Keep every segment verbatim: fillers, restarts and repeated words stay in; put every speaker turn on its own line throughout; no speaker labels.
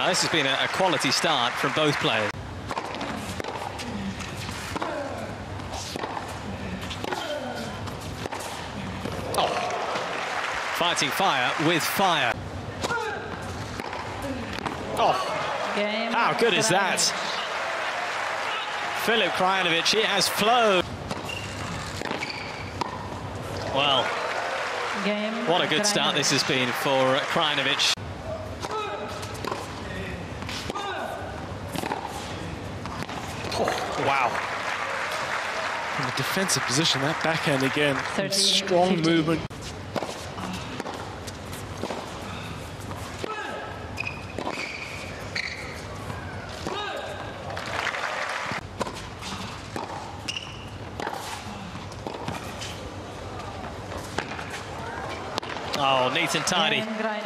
Well, this has been a, a quality start from both players. Oh. Fighting fire with fire. Oh, how good is that? Filip Krajinovic, he has flown. Well, what a good start this has been for Krajinovic.
Oh, wow. In the defensive position, that backhand again, strong movement.
Oh, neat and tidy.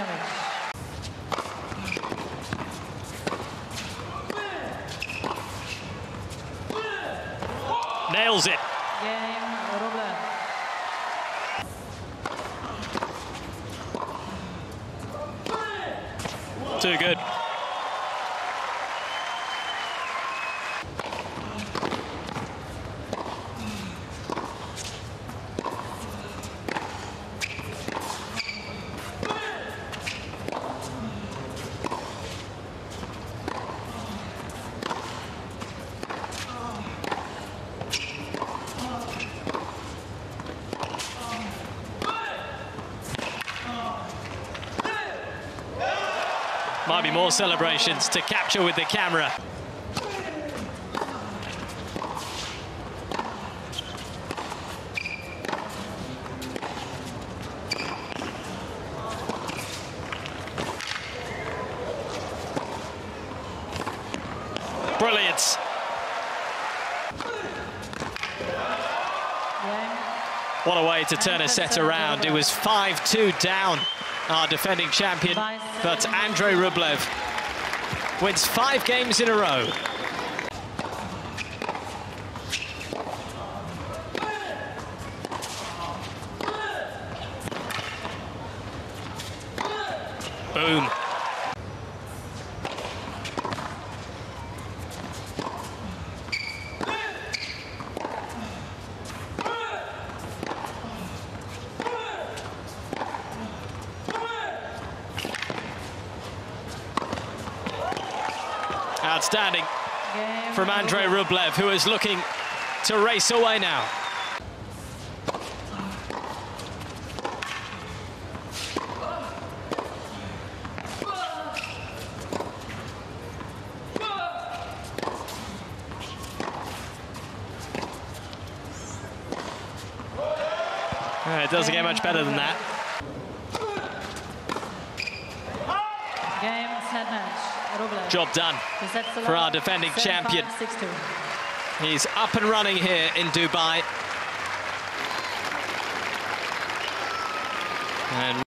Nails it. Too good. Might be more celebrations to capture with the camera. Brilliant. What a way to turn a set around. It was five two down, our defending champion, but Andrey Rublev wins five games in a row. Boom. Outstanding from Andrey Rublev, who is looking to race away now. Uh, it doesn't get much better than that. Job done for our defending champion. He's up and running here in Dubai. And